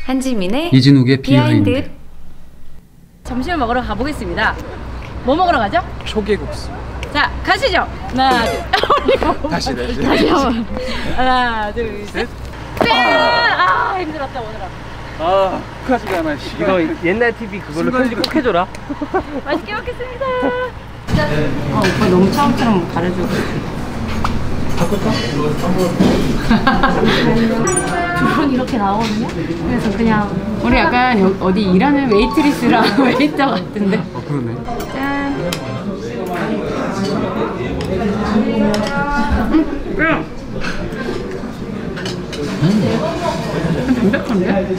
한지민의 이진욱의 비하인드. 점심을 먹으러 가보겠습니다. 뭐 먹으러 가죠? 초계국수. 자, 가시죠. 하나, 둘. 다시. 한번. 하나, 둘, 셋. 짠! 아, 힘들었다 오늘은. 아, 끝까지가 나. 이거 옛날 TV 그걸로 편집 꼭 해줘라. 맛있게 먹겠습니다. 오빠 너무 처음처럼 가려주고. 바꿀까? 두 분 이렇게 나오거든요. 그래서 그냥 우리 약간 어디 일하는 웨이트리스랑 웨이터 같은데. 그러네. 짠. 담백한데?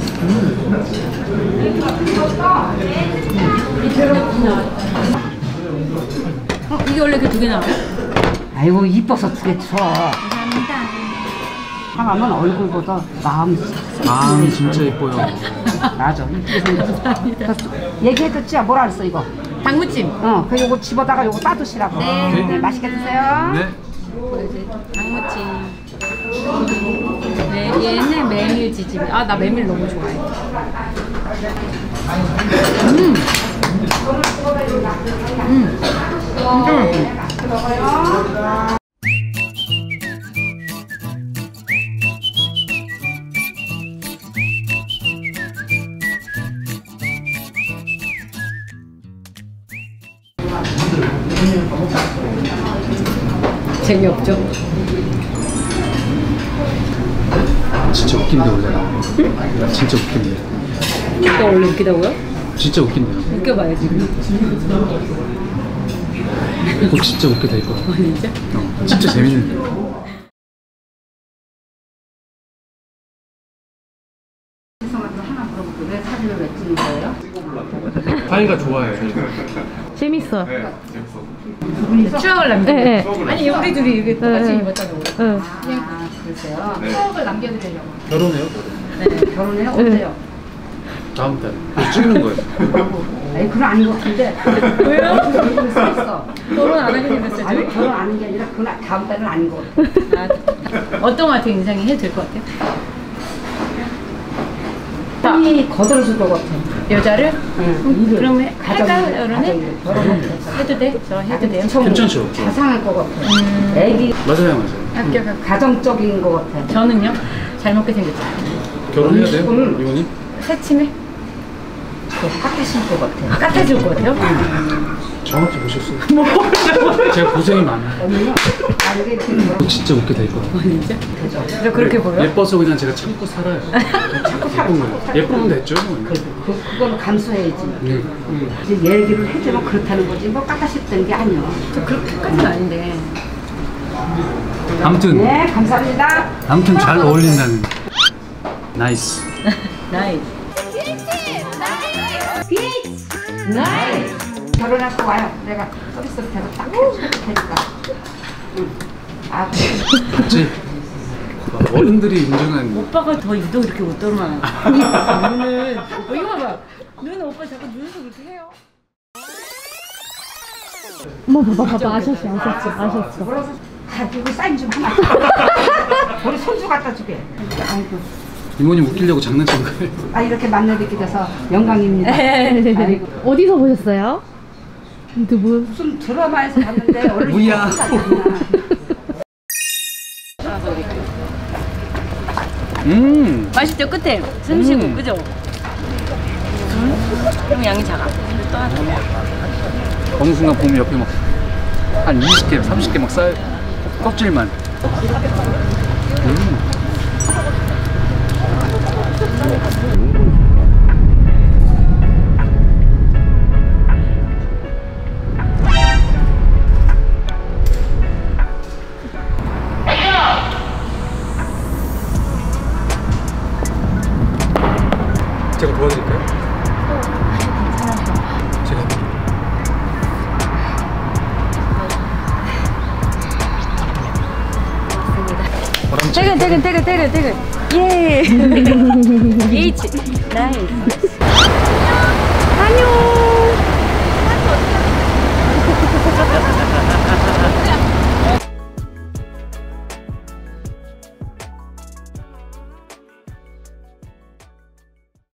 이게 원래 그 두 개 나와요? 아이고 이뻐서 두 개 줘. 감사합니다. 하면 얼굴보다 마음이 진짜 예뻐요. 맞아. 이쁘게 생겼어. 얘기해줬지? 뭐라 그랬어 이거? 당무찜. 그 요거 집어다가 요거 따드시라고. 네, 맛있게 드세요. 네. 당무찜. 네, 얘는 메밀지짐. 아, 나 메밀 너무 좋아해. 재미없죠? 진짜 웃긴데 원래 나. 진짜 웃긴데. 오빠 원래 웃기다고요? 진짜 웃긴데요. 웃겨봐야지. 꼭 진짜 웃게 될 거야. 진짜? 진짜 재밌는데. 하나 물어볼게. 왜 사진을 왜 찍는 거예요? 하이가 좋아해. 재밌어. 추억을 남겨. 네. 아니 우리 둘이 이렇게 똑같이 입었잖아. 그러세요? 추억을 남겨드리려고. 결혼해요? 네, 결혼해요? 언제요? 다음 달. 찍는 거예요. 아니 그건 아닌 것 같은데. 왜요? 그걸 써 있어. 결혼 안 하게 생겼어요. 아니 결혼 안 하는 게 아니라 그건 다음 달은 아닌 것 같아. 어떤 거 같아? 인상이 해도 될 것 같아요? 형이 거들어줄 것 같아. 여자를? 응. 그러면 할까? 결혼해? 결혼해. 해도 돼? 저 해도 돼요? 괜찮죠? 자상할 것 같아. 애기 맞아요. 합격하고. 가정적인 것 같아. 저는요? 잘 먹게 생겼죠. 결혼해야 돼요? 이혼이? 새침해? 깎이실 것 같아. 까탈줄 것 같아요? 정확히 보셨어요. 제가 고생이 많아요. 언니는 알게 되는 거. 진짜 웃게 될 거야. 진짜? 저 그렇게 보여? 예뻐서 그냥 제가 참고 살아요. 참고 예쁜 거예요. 예쁘면 됐죠. 그걸로 감수해야지. 이제 얘기를 해주면 그렇다는 거지. 뭐 깎아싶다는 게 아니야. 저 그렇게까지는 아닌데. 아무튼 네, 감사합니다. 아무튼 잘 어울린다는. 나이스. 나이스. 나이스. 결혼하고 와요. 내가 서비스로 계속 딱 해줄 테니까. 아, 맞지? 어른들이 인정한. 오빠가 더 유독 이렇게 웃더만. 눈은 오빠 이거 봐봐. 눈은 오빠 자꾸 눈썹 이렇게 해요. 봐봐. 아셨어. 가지고 사인 좀 하나. 우리 손주 갖다 주게. 아이고. 이모님 웃기려고 장난친 거예요. 아, 이렇게 만나뵙게 돼서 영광입니다. 아이고. 어디서 보셨어요? 유튜브? 무슨 드라마에서 봤는데 원래 뭐야? 맛있죠? 끝에 숨쉬고 그죠? 그럼 양이 작아. 또 하나 더. 어느 순간 보면 옆에 막 한 20개, 30개 막 쌓여. 껍질만. 제가 도와드릴까요? 제가 해볼게요. 퇴근. 예. 예이치. 나이스.